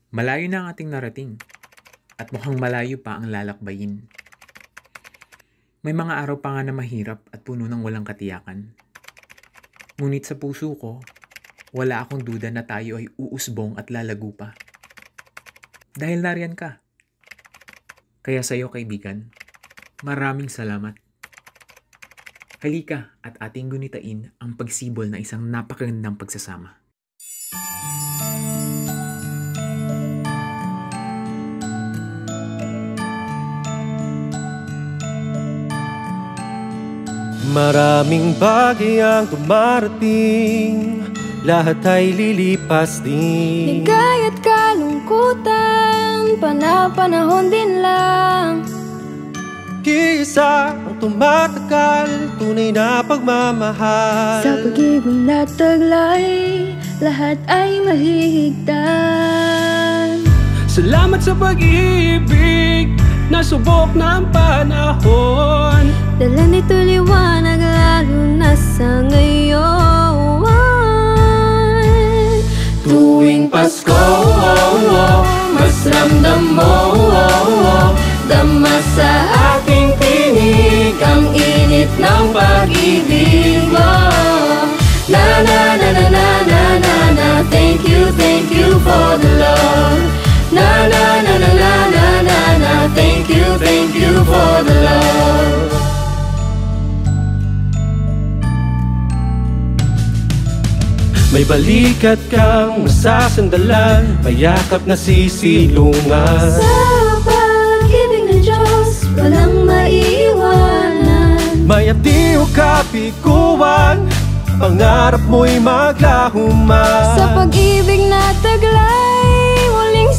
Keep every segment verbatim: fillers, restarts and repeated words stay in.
Malayo na ang ating narating at mukhang malayo pa ang lalakbayin. May mga araw pa nga na mahirap at puno ng walang katiyakan. Ngunit sa puso ko, wala akong duda na tayo ay uusbong at lalago pa. Dahil nariyan ka. Kaya sa'yo kaibigan, maraming salamat. Halika at ating gunitain ang pagsibol na isang napakagandang pagsasama. Maraming bagay ang dumarating, lahat ay lilipas din. Ligay at kalungkutan, pana-panahon din lang. Isa ang tumatagal, tunay na pagmamahal. Sa pag-ibig na taglay, lahat ay mahihigtan. Salamat sa pag-ibig, nasubok ng panahon. Dala nito liwanag lalo na sa ngayon. Tuwing Pasko, oh, oh, mas ramdam mo, oh, oh, dama sa ating tinig ang init ng pag-ibig mo. Na na na na na na na na, thank you, thank you for the love. Na na na na na na na na, thank you, thank you for the love. May balikat kang masasandalan, mayakap na sisilungan. Sa pag-ibig ng Diyos, walang maiiwanan. May abdiw kapikuan, pangarap mo'y maglahuman. Sa pag-ibig na taglay, muling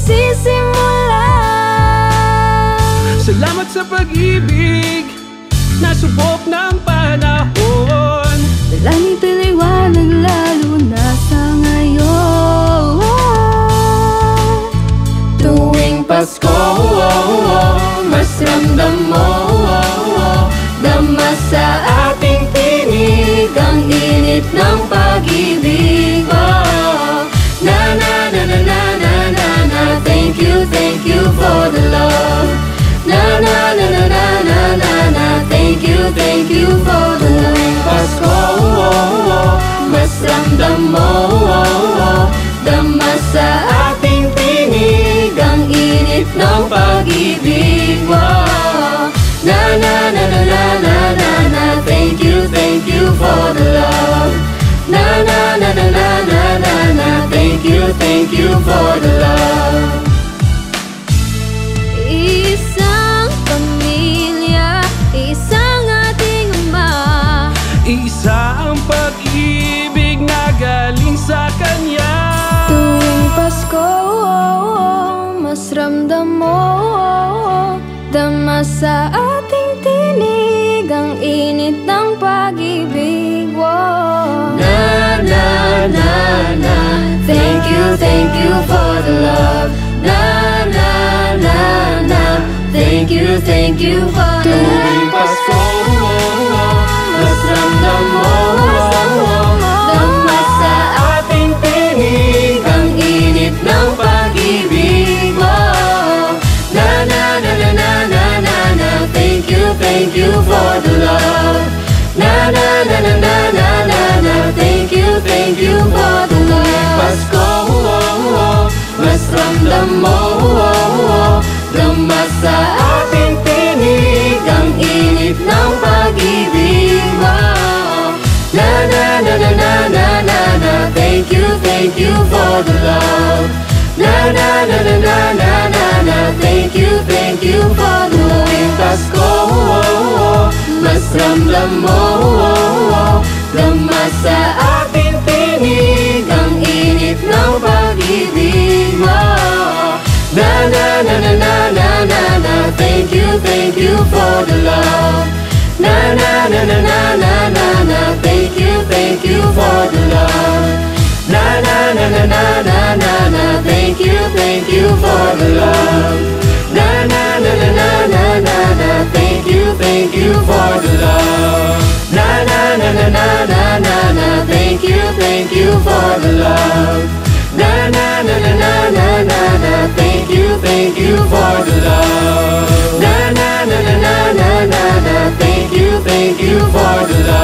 sisimulan. Salamat sa pag-ibig, nasubok ng panahon. Dala nito'y liwanag lalo na sa ngayon. Tuwing Pasko, oh, oh, mas ramdam mo, oh, oh, dama sa ating tinig ang init ng pag-ibig mo. Na na na na na na na na, thank you, thank you for the love. Na na na na na na na na, thank you, thank you for the love. Tuwing Pasko, oh, oh, mas ramdam mo, oh, oh, dama sa ating tinig ang init ng pag-ibig mo. Na na na na na na na na, thank you, thank you for the love. Na na na na na na na na, thank you, thank you for the love. Isang pamilya, isang ating ama. Isa ang pag-ibig na galing sa Kanya. Tuwing Pasko, oh, oh, mas ramdam mo, oh, oh, dama sa ating tinig ang init ng pag-ibig. Oh. Na na na na, thank you, thank you for the love. Na na na na, thank you, thank you for the love. Tuwing Pasko, oh, oh, mas ramdam mo, oh, oh, dama sa ating tinig ang init ng pag-ibig mo. Na na na na na na na na, thank you, thank you for the love. Na na na na na na na na, thank you, thank you for the love. Tuwing Pasko, oh, oh, mas ramdam mo, oh, oh, dama sa ating tinig ang init ng pag-ibig mo. Na na na na na na na na, thank you, thank you for the love. Na na na na na na na na, thank you, thank you for the love. Tuwing Pasko, oh, oh, mas ramdam mo, oh, oh, dama sa ating tinig ang init ng pag-ibig mo. Na na na na na na na na, thank you, thank you for the love. Na na na na na na na na, thank you, thank you for the love. Na na na na na na na na, thank you, thank you for the love. Na na na na na na na na, thank you, thank you for the love. Na na na na na na na na, thank you, thank you for the love. Na na na na na na na na, thank you for the love. Na na na na na na na na. Thank you, thank you for the love.